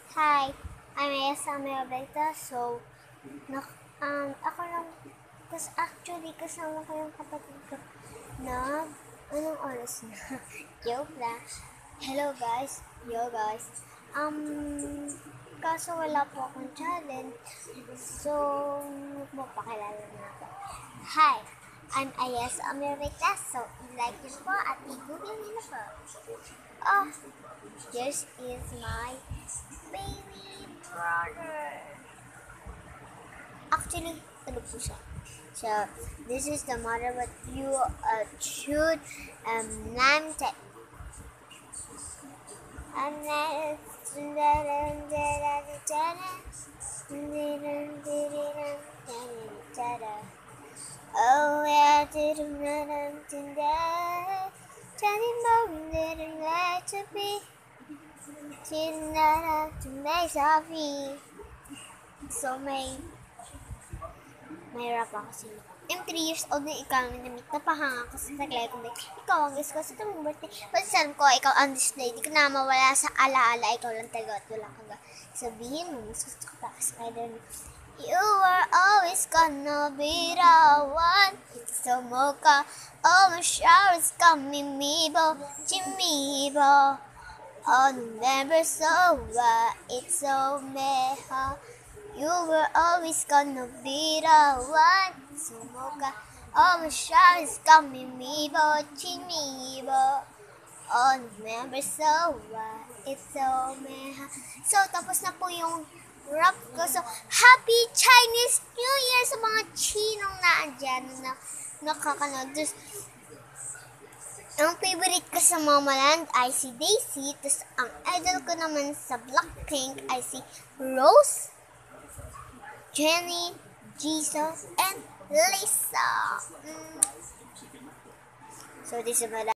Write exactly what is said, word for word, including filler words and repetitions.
Hi, I'm Esa Mirabeta. So, nak um, ako lang, kas actually, kasama ko yung kapatid ko na, anong oras na? Joke lang. Hello guys, yo guys. Um, kaso wala po akong challenge. So, magpapakilala na ako. Hi, I'm Ayes Amirita. So, i-like nyo po at i-google nyo na po. Oh, this is my baby brother. Actually, tulog po siya. So, this is the mother, but you uh, should um, name it. And then, oh, yeah, didn't Telling mom didn't let to be. Didn't let to make happy. So may may rap ako sa iyo. I'm three years old na ikaw ang namit. Napahanga ko sa taglay ko. Ikaw ang gusto ko sa itong birthday. Pansan ko, ikaw ang display. Di ko na mawala sa alaala. Ikaw lang talaga at wala ka. Sabihin mo, mas gusto ko pa ka Spider-Man. You are always gonna be the one. It's so mocha. Oh, my shower's coming, Mibo, Jimibo. Oh, November so what? It's so meha. You were always gonna be the one. It's so mocha. Oh, my shower's coming, Mibo, Jimibo. Oh, November so what? It's so meha. So, tapos na po yung rap ko. So, Happy Chinese New Year sa mga Chinong naandyan na nakakanood. Just, ang favorite ko sa Mamaland ay si Daisy. Tapos, ang idol ko naman sa Blackpink ay si Rose, Jennie, Jesus, and Lisa. Mm. So, this is my